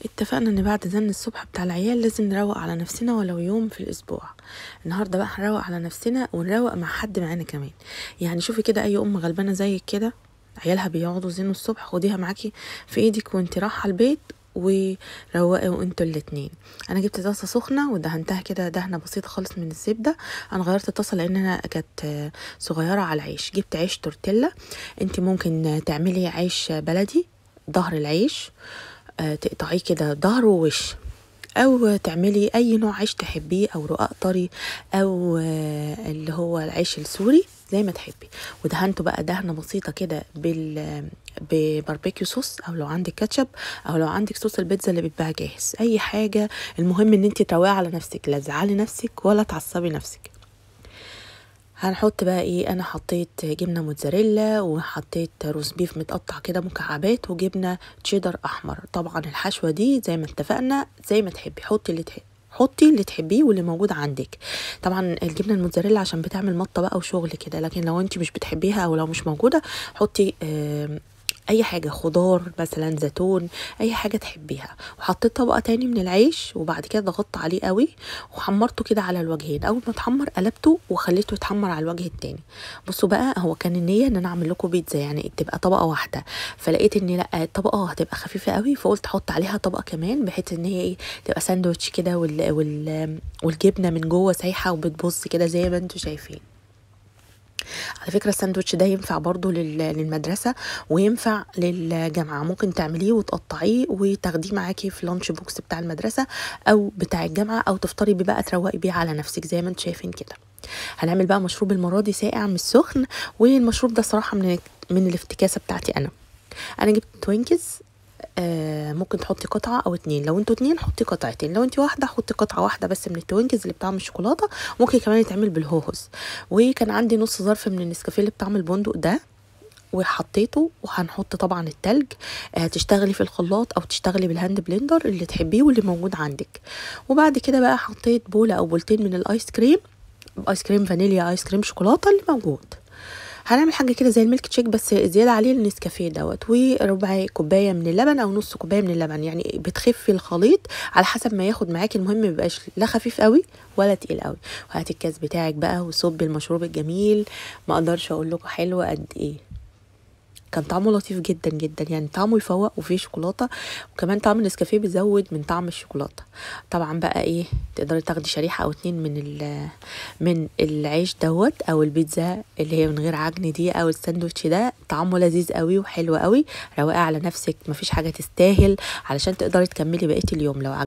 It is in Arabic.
اتفقنا ان بعد زن الصبح بتاع العيال لازم نروق على نفسنا ولو يوم في الاسبوع. النهارده بقى هنروق على نفسنا ونروق مع حد معانا كمان. يعني شوفي كده اي ام غلبانه زيك كده عيالها بيقعدوا يزنوا الصبح، خديها معاكي في ايدك وانت رايحه البيت وروقوا انتوا الاتنين. انا جبت طاسه سخنه ودهنتها كده دهنه بسيطه خالص من الزبده. انا غيرت الطاسه لان انا كانت صغيره على العيش. جبت عيش تورتيلا، انت ممكن تعملي عيش بلدي ظهر العيش، تقطعيه كده ظهر ووش، او تعملي اي نوع عيش تحبيه، او رقاق طري، او اللي هو العيش السوري زي ما تحبي. ودهنته بقى دهنه بسيطه كده بباربيكيو صوص، او لو عندك كاتشب، او لو عندك صوص البيتزا اللي بيتباع جاهز، اي حاجه. المهم ان انت تروقي على نفسك، لا تزعلي نفسك ولا تعصبي نفسك. هنحط بقى ايه، انا حطيت جبنه موتزاريلا، وحطيت روز بيف متقطع كده مكعبات، وجبنه تشيدر احمر. طبعا الحشوه دي زي ما اتفقنا زي ما تحبي، حطي اللي تحبيه واللي موجود عندك. طبعا الجبنه الموتزاريلا عشان بتعمل مطه بقى وشغل كده، لكن لو انت مش بتحبيها او لو مش موجوده حطي اي حاجه، خضار مثلا، زيتون، اي حاجه تحبيها. وحطيت طبقه تاني من العيش، وبعد كده ضغطت عليه قوي وحمرته كده على الوجهين. اول ما اتحمر قلبته وخليته يتحمر على الوجه التاني. بصوا بقى، هو كان النيه ان انا اعمل لكم بيتزا يعني تبقى طبقه واحده، فلقيت ان لا، الطبقه هتبقى خفيفه قوي، فقلت احط عليها طبقه كمان بحيث ان هي ايه، تبقى ساندوتش كده، والجبنه من جوه سايحه وبتبص كده زي ما انتم شايفين. على فكرة الساندوتش ده ينفع برضو للمدرسة وينفع للجامعة، ممكن تعمليه وتقطعيه وتاخديه معاكي في لانش بوكس بتاع المدرسة او بتاع الجامعة، او تفطري بيه بقى تروقي بيه على نفسك زي ما انتم شايفين كده. هنعمل بقى مشروب المرة دي ساقع مش سخن، والمشروب ده صراحة من الافتكاسة بتاعتي انا جبت توينكز. ممكن تحطي قطعة او اتنين، لو انتوا اتنين حطي قطعتين، لو انتي واحدة حطي قطعة واحدة بس من التوينكز اللي بطعم الشوكولاتة. ممكن كمان يتعمل بالهوهوس. وكان عندي نص ظرف من النسكافيه اللي بطعم البندق ده وحطيته. وهنحط طبعا التلج، تشتغلي في الخلاط او تشتغلي بالهاند بلندر اللي تحبيه واللي موجود عندك. وبعد كده بقى حطيت بولة او بولتين من الايس كريم، ايس كريم فانيليا، ايس كريم شوكولاتة اللي موجود. هنعمل حاجه كده زي الميلك تشيك بس زياده عليه النسكافيه دوت، وربع كوبايه من اللبن او نص كوبايه من اللبن، يعني بتخفي الخليط على حسب ما ياخد معاكي. المهم ما يبقاش لا خفيف قوي ولا تقيل قوي. وهاتي الكاس بتاعك بقى وصبي المشروب الجميل. ما اقدرش اقول لكم حلو قد ايه، كان طعمه لطيف جدا جدا، يعني طعمه يفوق وفيه شوكولاته، وكمان طعم النسكافيه بيزود من طعم الشوكولاته. طبعا بقى ايه، تقدري تاخدي شريحه او اتنين من العيش دوت، او البيتزا اللي هي من غير عجن دي، او الساندوتش ده طعمه لذيذ قوي وحلو قوي. روقي على نفسك، مفيش حاجه تستاهل علشان تقدري تكملي بقيه اليوم. لو